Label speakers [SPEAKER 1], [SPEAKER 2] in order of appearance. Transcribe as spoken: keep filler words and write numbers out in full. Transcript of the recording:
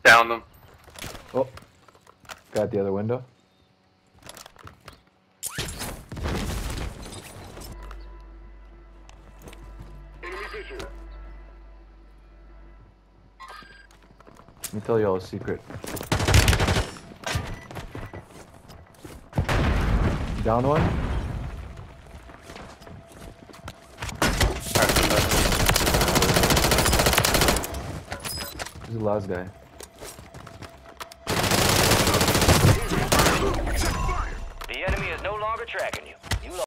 [SPEAKER 1] Down them.
[SPEAKER 2] Oh, got the other window. Let me tell y'all a secret. Down one. Who's the last guy?
[SPEAKER 3] The enemy is no longer tracking you.